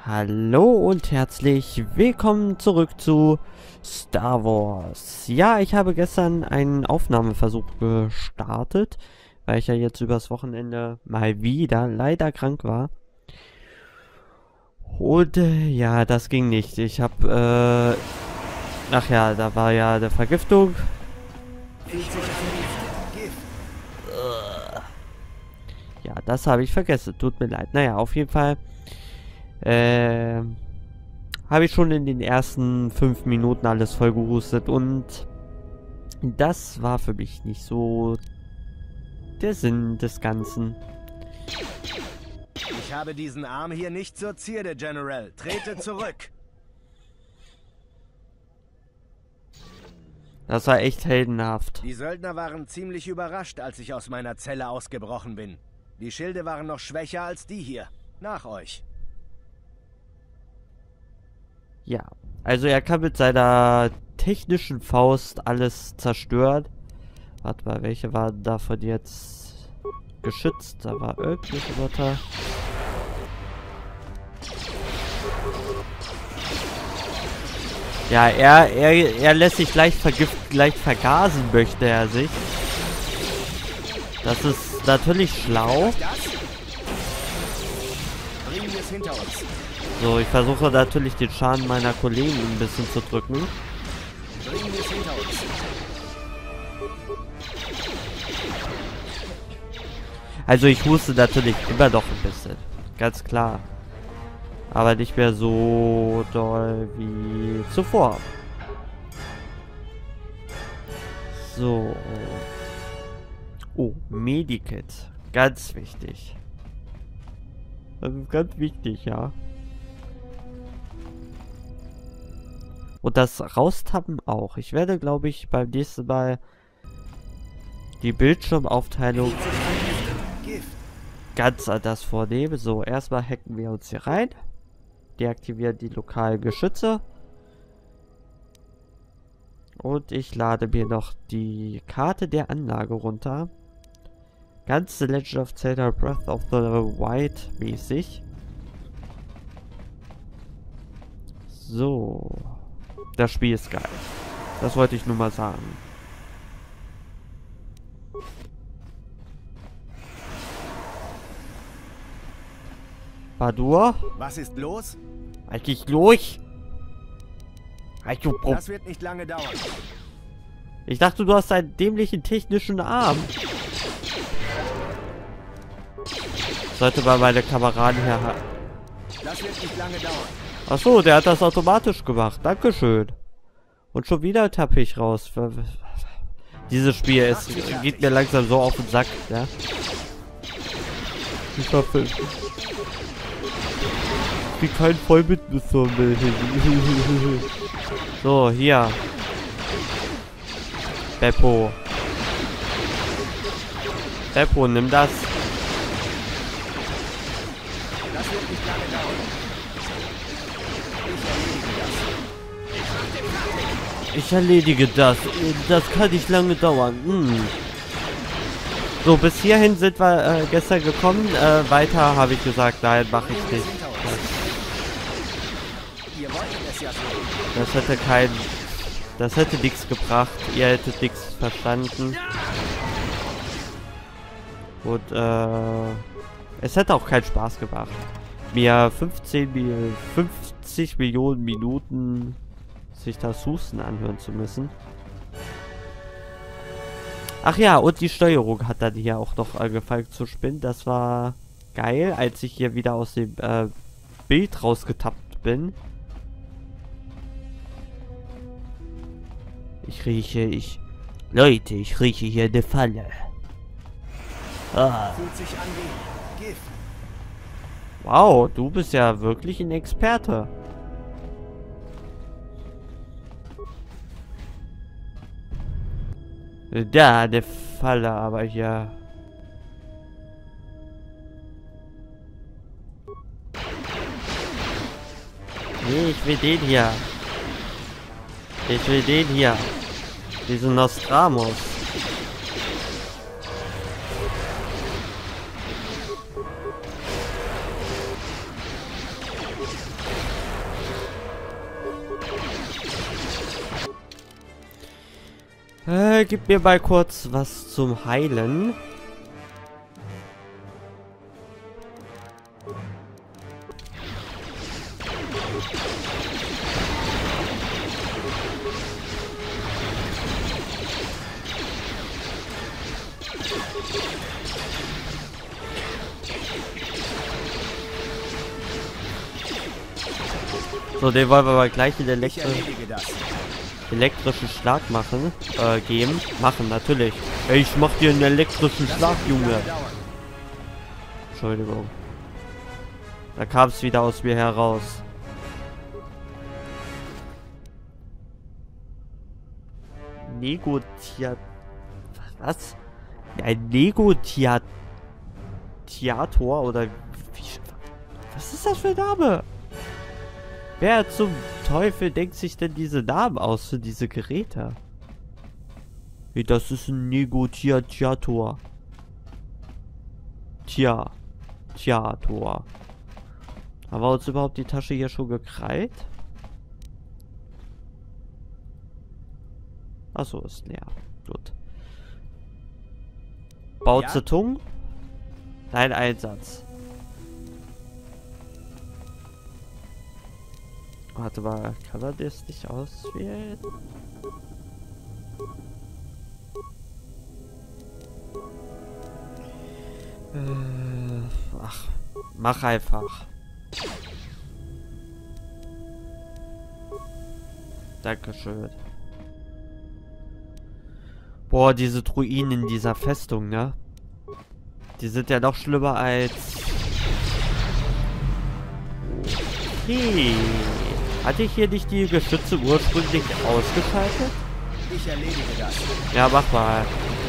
Hallo und herzlich willkommen zurück zu Star Wars. Ja, ich habe gestern einen Aufnahmeversuch gestartet, weil ich ja jetzt übers Wochenende mal wieder leider krank war. Und ja, das ging nicht. Ich habe, ach ja, da war ja eine Vergiftung. Ja, das habe ich vergessen. Tut mir leid. Naja, auf jeden Fall habe ich schon in den ersten 5 Minuten alles voll gehustet und das war für mich nicht so der Sinn des Ganzen. Ich habe diesen Arm hier nicht zur Zierde, General. Trete zurück. Das war echt heldenhaft. Die Söldner waren ziemlich überrascht, als ich aus meiner Zelle ausgebrochen bin. Die Schilde waren noch schwächer als die hier. Nach euch. Ja, also er kann mit seiner technischen Faust alles zerstören. Warte mal, welche waren davon jetzt geschützt? Da war irgendwelche Roboter. Ja, er lässt sich leicht vergasen, möchte er sich. Das ist natürlich schlau. Bringen wir es hinter uns. So, ich versuche natürlich den Schaden meiner Kollegen ein bisschen zu drücken. Bringen wir es hinter uns. Also ich huste natürlich immer noch ein bisschen. Ganz klar. Aber nicht mehr so doll wie zuvor. So. Oh, Medikit. Ganz wichtig. Das ist ganz wichtig, ja. Und das Raustappen auch. Ich werde, glaube ich, beim nächsten Mal die Bildschirmaufteilung ganz anders vornehmen. So, erstmal hacken wir uns hier rein. Deaktivieren die lokalen Geschütze. Und ich lade mir noch die Karte der Anlage runter. Ganz The Legend of Zelda Breath of the Wild mäßig. So. Das Spiel ist geil. Das wollte ich nur mal sagen. Badur? Was ist los? Eigentlich durch? Das wird nicht lange dauern. Ich dachte, du hast einen dämlichen technischen Arm. Sollte mal meine Kameraden hier haben. Das wird nicht lange dauern. Achso, der hat das automatisch gemacht. Dankeschön. Und schon wieder Teppich raus. Dieses Spiel geht mir langsam so auf den Sack, ja. Ich hoffe. Ich bin kein Vollmitwisser mehr. So, hier. Beppo. Beppo, nimm das. Das wird nicht lange dauern. Ich erledige das. Das kann nicht lange dauern. So, bis hierhin sind wir gestern gekommen. Weiter habe ich gesagt, nein, mache ich nicht. Ihr wolltet es ja so. Das hätte nichts gebracht. Ihr hättet nichts verstanden. Und es hätte auch keinen Spaß gemacht, mir 50 Millionen Minuten sich das Husten anhören zu müssen. Ach ja, und die Steuerung hat dann hier auch noch angefangen zu spinnen. Das war geil, als ich hier wieder aus dem Bild rausgetappt bin. Leute, ich rieche hier eine Falle. Fühlt sich an wie Gift. Wow, du bist ja wirklich ein Experte. Da, eine Falle, aber hier. Nee, ich will den hier. Ich will den hier. Diesen Nostradamus. Gib mir mal kurz was zum Heilen. So, den wollen wir mal gleich in elektrischen Schlag machen. Geben. Machen, natürlich. Ey, ich mach dir einen elektrischen Schlag, Junge. Entschuldigung. Da kam es wieder aus mir heraus. Negotiat... Was? Ein Negotiator oder... Was ist das für ein Name? Wer zum Teufel denkt sich denn diese Namen aus für diese Geräte? Wie, das ist ein Negotiator. Theator. Haben wir uns überhaupt die Tasche hier schon gekrallt? Achso, ist leer. Gut. Bauzetung? Dein Einsatz. Warte mal, kann man das nicht auswählen? Ach, mach einfach. Dankeschön. Boah, diese Druiden in dieser Festung, ne? Die sind ja noch schlimmer als... Okay. Hatte ich hier nicht die Geschütze ursprünglich ausgeschaltet? Ich erledige das. Ja, mach mal.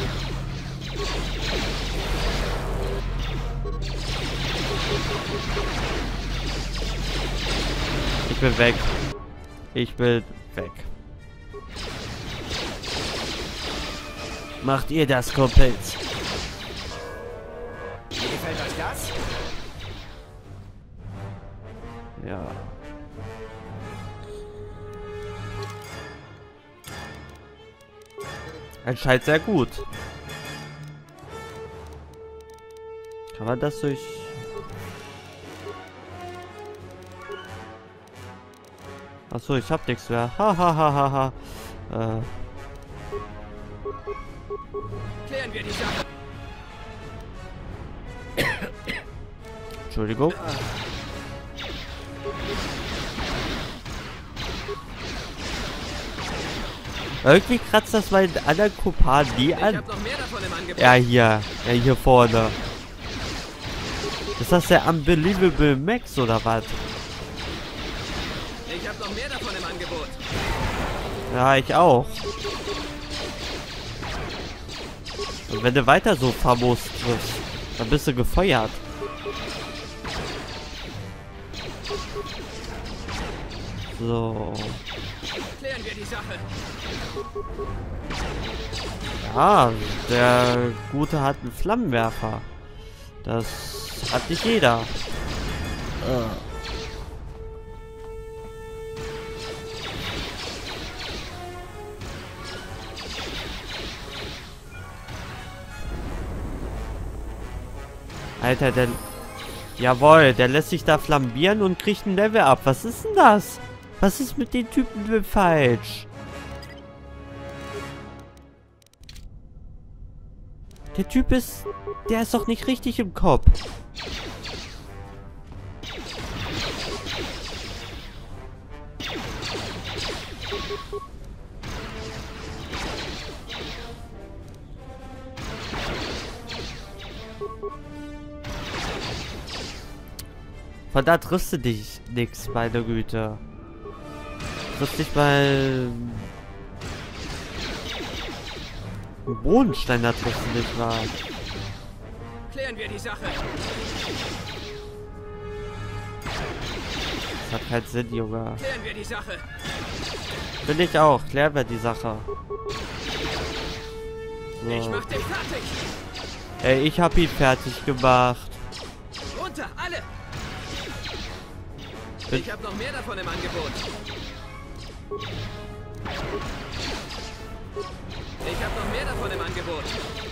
Ich bin weg. Ich bin weg. Macht ihr das, Kumpels? Wie gefällt euch das? Ja. Anscheinend sehr gut. Kann man das durch... Achso, ich hab nichts mehr. Hahaha. Klären wir die Sache. Entschuldigung. Irgendwie kratzt das meinen anderen Kumpanen nie an. Ich hab noch mehr davon im Angebot. Ja, hier. Ja, hier vorne. Ist das der Unbelievable Max oder was? Ich hab noch mehr davon im Angebot. Ja, ich auch. Und wenn du weiter so famos triffst, dann bist du gefeuert. So. Klären wir die Sache. Ja, der Gute hat einen Flammenwerfer. Das hat nicht jeder. Alter, der... Jawohl, der lässt sich da flambieren und kriegt ein Level ab. Was ist denn das? Was ist mit den Typen falsch? Der Typ ist... Der ist doch nicht richtig im Kopf. Von da triffst du dich nix, meine Güte. Triffst dich mal... Bodenstein, da triffst du nicht mal. Klären wir die Sache. Das hat keinen Sinn, Junge. Klären wir die Sache. Bin ich auch. Klären wir die Sache. So. Ich mach dich fertig. Ey, ich hab ihn fertig gemacht. Runter, alle. Ich hab noch mehr davon im Angebot. Ich habe noch mehr davon im Angebot.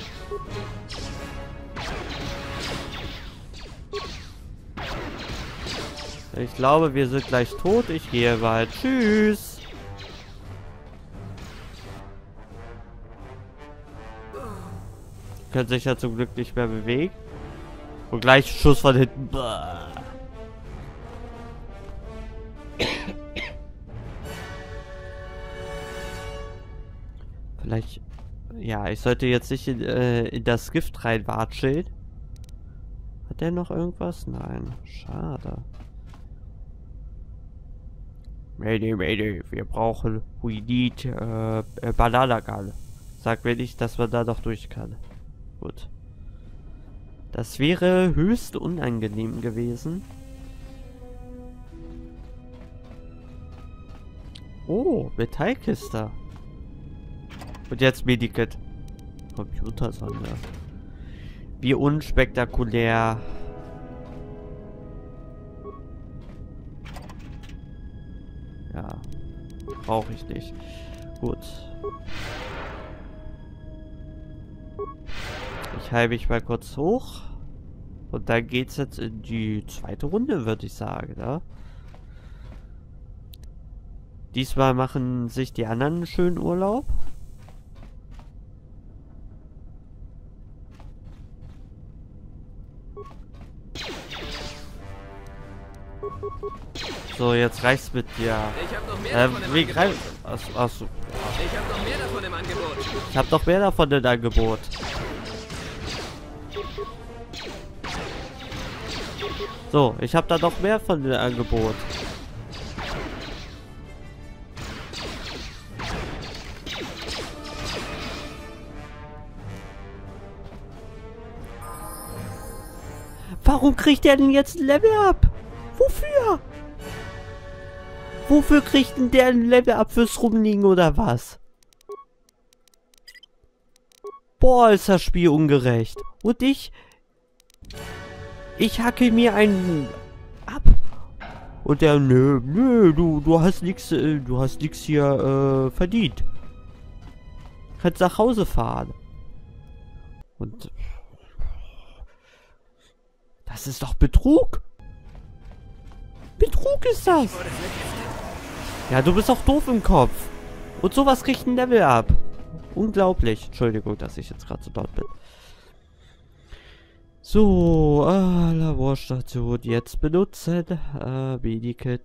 Ich glaube, wir sind gleich tot. Ich gehe bald. Tschüss. Können sich ja zum Glück nicht mehr bewegen. Und gleich Schuss von hinten. Vielleicht... Ja, ich sollte jetzt nicht in das Gift reinwatscheln. Hat der noch irgendwas? Nein. Schade. Mayday, Mayday. Wir brauchen... We need... Banana Gun. Sag mir nicht, dass man da noch durch kann. Gut. Das wäre höchst unangenehm gewesen. Oh, Metallkiste. Und jetzt Medikit. Computersonde. Wie unspektakulär. Ja. Brauche ich nicht. Gut. Ich heile mich mal kurz hoch. Und dann geht's jetzt in die zweite Runde, würde ich sagen, ne? Diesmal machen sich die anderen einen schönen Urlaub. So, jetzt reicht's mit dir. Ich hab noch mehr davon im Angebot. Achso. Ich hab noch mehr davon im Angebot. Ich hab doch mehr davon im Angebot. So, ich hab da noch mehr von dem Angebot. Warum kriegt der denn jetzt ein Level Up? Wofür? Wofür kriegt denn der ein Level Up fürs Rumliegen oder was? Boah, ist das Spiel ungerecht. Und ich hacke mir einen ab. Und der, nö, du hast nix hier verdient. Kannst nach Hause fahren. Und das ist doch Betrug. Betrug ist das. Ja, du bist auch doof im Kopf. Und sowas kriegt ein Level ab. Unglaublich. Entschuldigung, dass ich jetzt gerade so laut bin. So, Laborstation jetzt benutzen. Medikit.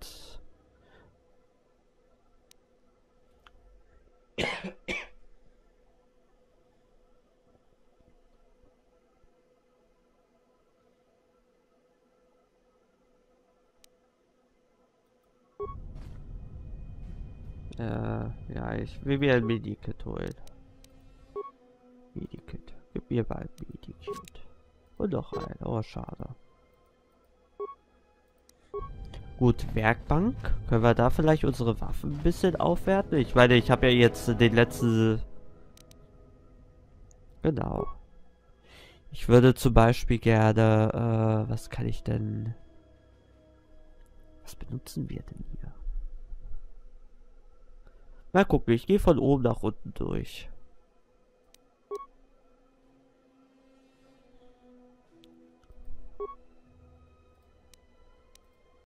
Ja, ich will mir ein Medikit holen. Medikit. Gib mir mal ein Medikit. Und noch ein. Oh, schade. Gut, Werkbank. Können wir da vielleicht unsere Waffen ein bisschen aufwerten? Ich meine, ich habe ja jetzt den letzten... Genau. Ich würde zum Beispiel gerne... was kann ich denn... Was benutzen wir denn hier? Mal gucken, ich gehe von oben nach unten durch.